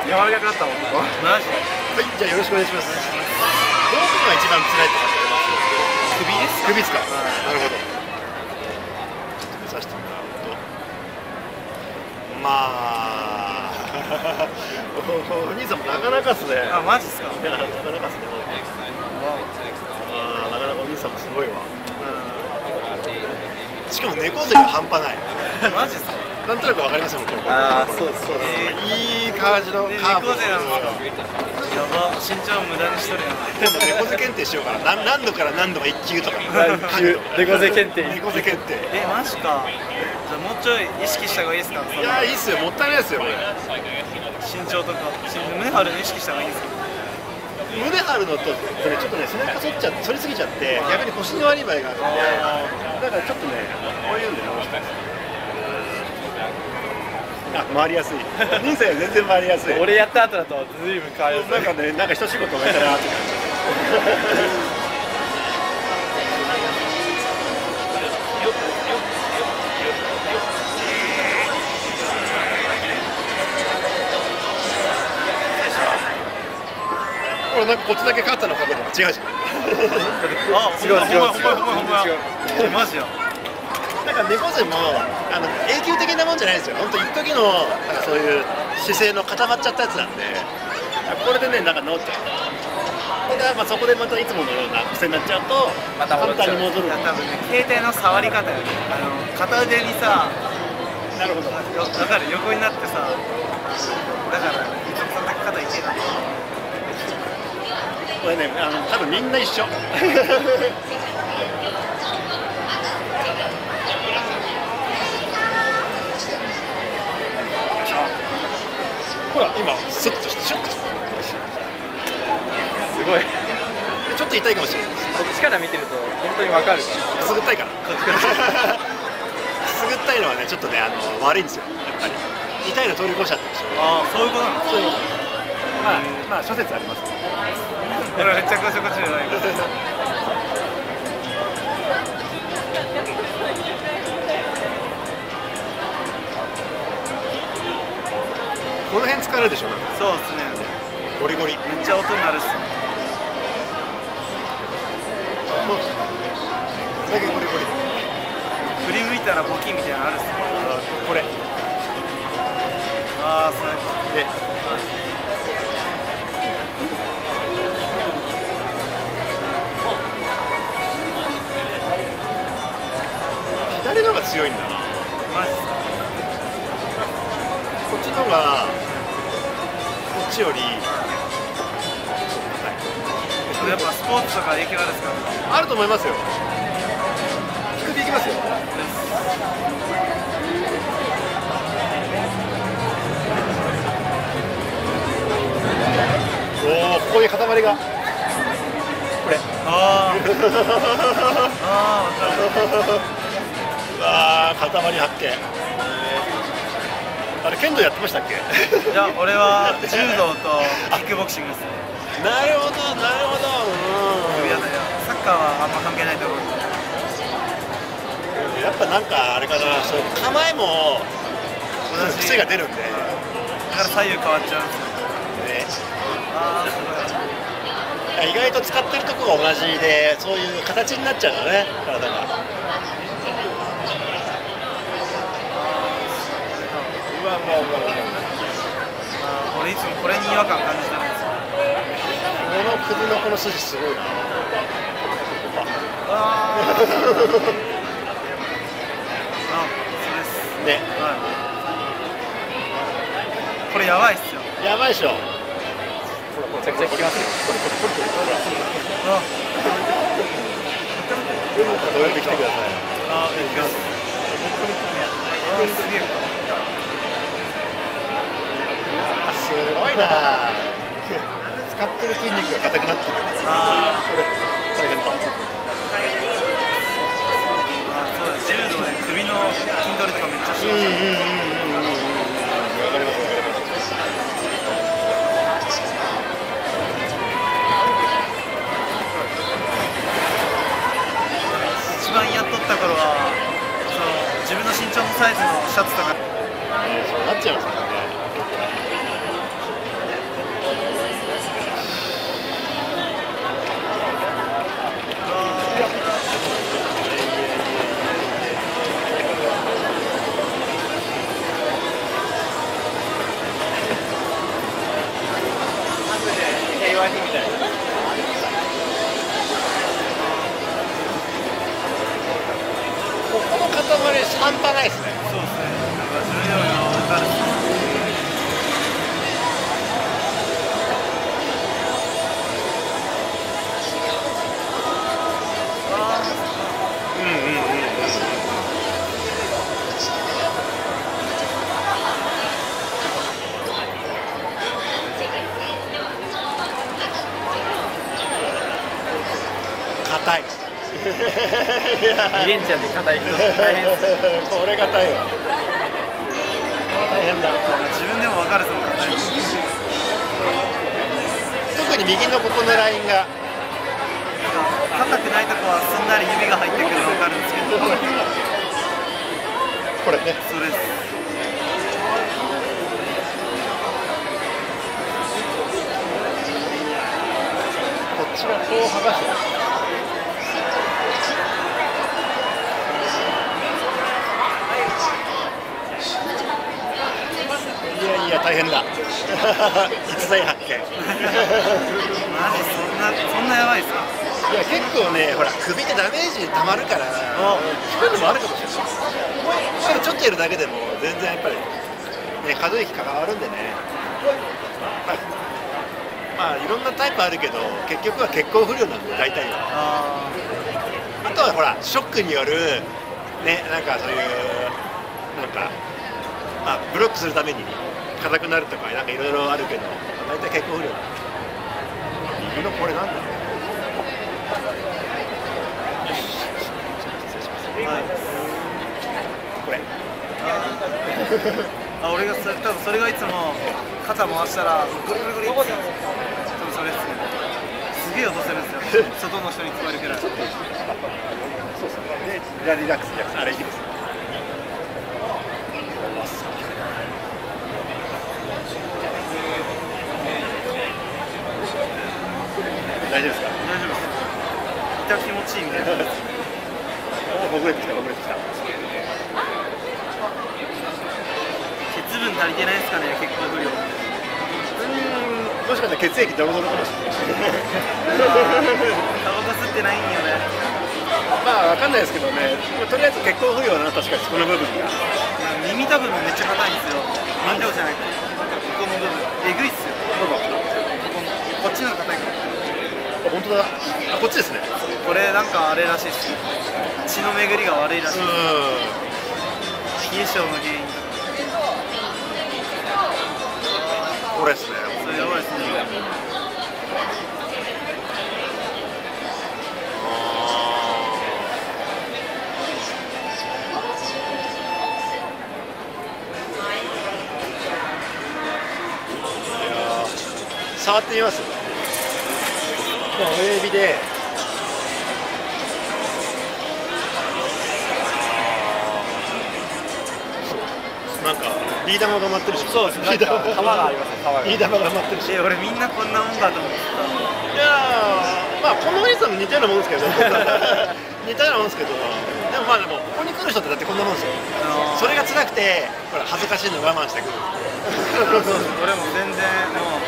柔らかくなったもん。マジで。 はい、じゃあよろしくお願いします。どこが一番辛いとかってあります？ 首ですか？ 首ですか？なるほど。ちょっと見させてもらうと、まあお兄さんもなかなかっすね。 あ、マジっすか？ いや、なかなかっすね。ああ、なかなかお兄さんもすごいわ。しかも猫背が半端ない。 マジっすか？ なんとなくわかりますよ、これ。 ああ、そうですそうです。 いい感じのカーブ。 猫背なんですか？やば、身長無駄にしとるやん。 今度猫背検定しようかな。何度から何度が1級とか。 猫背検定。 猫背検定。 マジか。じゃあもうちょい意識した方がいいですか？ いや、いいっすよ。もったいないですよ、これ。 身長とか胸張るの意識した方がいいですか？ 胸張るのと、これちょっとね、背中反りすぎちゃって、逆に腰の割り場合があるんで、だからちょっとね、こういうんで直したいです。あ、回りやすい。人生は全然回りやすい。 俺やった後だとずいぶん変わる。 なんかね、なんか一仕事終えたなって感じ。これなんかこっちだけ勝ったのかけとか違うじゃん。 あ、違う違う違う。マジや。 なんか猫背も永久的なもんじゃないんですよ。本当一時のなんかそういう姿勢の固まっちゃったやつなんで、これでねなんか治っちゃう。ただまあそこでまたいつものような癖になっちゃうとまた簡単に戻る。 多分ね、携帯の触り方よね。片腕にさ、 なるほど。 わかる、横になってさ、だからいつもそんな肩痛いな。 これね多分みんな一緒。ほら今スッとシュッとすごい。 ちょっと痛いかもしれない。 こっちから見てると本当にわかる。 くすぐったいから。くすぐったいのはねちょっとね悪いんですよ。やっぱり痛いの通り越しちゃってるでしょ。 ああ、そういうことなの。 そういうこと。まあ諸説あります。 これめっちゃこっちこっちじゃない。 この辺疲れるでしょ。 そうですね。 ゴリゴリ。 めっちゃ音鳴るっす。 だけゴリゴリ。 振り向いたらボキみたいなのあるっすね。 これ。 ああ、それ。で。 左の方が強いんだな。 マジっすか。 こっちの方がこっちよりやっぱスポーツとか影響あるんですか？ あると思いますよ。首いきますよ。おお、ここに塊がこれ。 ああああ、分かる。 うわー、塊発見。あれ剣道やってましたっけ？ いや、俺は柔道とキックボクシングですね。 なるほどなるほど。 いやサッカーはあんま関係ないと思う。 やっぱなんかあれかな、そう構えも癖が出るんで、 だから左右変わっちゃうんですね。ああ、すごい。 意外と使ってるとこが同じで、そういう形になっちゃうのね、体が。 俺いつもこれに違和感感じてるんですよ。 この首のこの筋すごいな。 ああ、それですね。 これやばいっすよ。 やばいでしょ。 めちゃくちゃ効きますよ。 どうやって来てください。 ああ、行きます。すげえ。 すごいな。使ってる筋肉が硬くなってる。 ああ、 大変だ。 そうです。柔道で首の筋トレとかめっちゃします。 わかりますわかります。 一番やっとった頃は、自分の身長のサイズのシャツとか。 そうなっちゃいますからね。 まり半端ないですね。 そうですね。なんか自分でも分かる。 硬い。 リレンちゃんで硬い人大変です。 これ硬いわ。大変だ。 自分でも分かるぞ。 特に右のここのラインが硬くないとこはすんなり指が入ってくるの分かるんですけど。 これね。 そうです。 こっちがこう剥がしてる。いや大変だ。逸材発見。 マジそんなやばいですか。 いや結構ね、ほら首でダメージたまるから、そういうのもあるかもしれない。それちょっとやるだけでも全然やっぱりね可動域関わるんでね。まあいろんなタイプあるけど結局は血行不良なんで大体は。あとはほらショックによるねなんかそういうなんかまあブロックするために硬くなるとかなんかいろいろあるけど大体血行不良。右のこれなんだろう。 はい、 これ俺が多分それがいつも肩回したらグリグリグリって多分それですね。すげえ音するんですよ。外の人に聞こえるくらい。 そうですね。でリラックスあれいいですね。大丈夫ですか。 大丈夫です。痛気持ちいいみたいな。 ほぐれてきたほぐれてきた。 鉄分足りてないですかね、血行不良。 もしかしたら血液ドロドロかもしれない。 タバコ吸ってないんよね。 まあわかんないですけどね。とりあえず血行不良はな確かにこの部分が。 耳たぶもめっちゃ硬いんですよ。耳たぶじゃない。ここの部分えぐいっすよ。こっちの硬いから。 本当だ。あ、こっちですね。 これなんかあれらしいっすよ。血の巡りが悪いらしい。冷え性の原因とか。 これですね。 それやばいですね。 触ってみます。親指で。なんかビー玉が舞ってるし。 そうですね。玉がありますね。 ビー玉が舞ってるし。 俺みんなこんなもんだと思ってた。 いやまあこのお兄さんも似たようなもんですけど似たようなもんですけど、でもまあでもここに来る人ってだってこんなもんですよ。それが辛くてほら恥ずかしいの我慢してくる。 俺も全然もう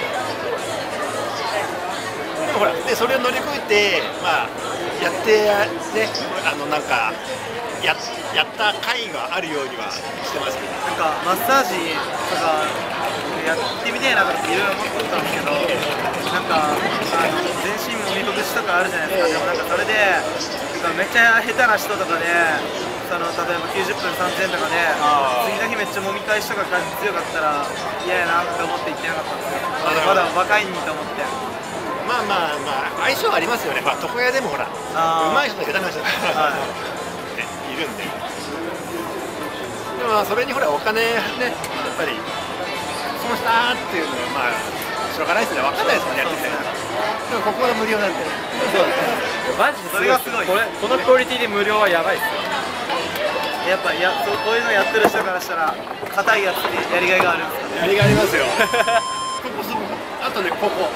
でもほらでそれを乗り越えてまあやってねなんかやった甲斐があるようにはしてますけど。 なんかマッサージとかやってみたいなとかっていろいろ思ってたんですけど、なんか全身もみほぐしとかあるじゃないですか。でもなんかそれでなんかめっちゃ下手な人とかで例えば90分3000円とかで次の日めっちゃもみ返しとか感じ強かったら嫌やなって思って行ってなかったんですよ。まだ若いにと思って。 まあ相性ありますよね。床屋でもほら上手い人と下手な人がいるんで。でもそれにほらお金ねやっぱり損したっていうのはまあしょうがないですね。分かんないですもんね。でもここは無料なんで。 マジでそれがすごい。このクオリティで無料はやばいっすよ。 やっぱこういうのやってる人からしたら硬いやつってやりがいがあるんですかね。 やりがいありますよ。ここあとねここ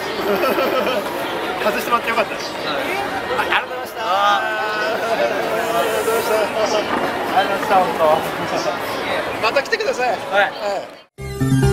外してもらってよかったです。ありがとうございました。ありがとうございました。 ありがとうございました。本当。 また来てください。 はい。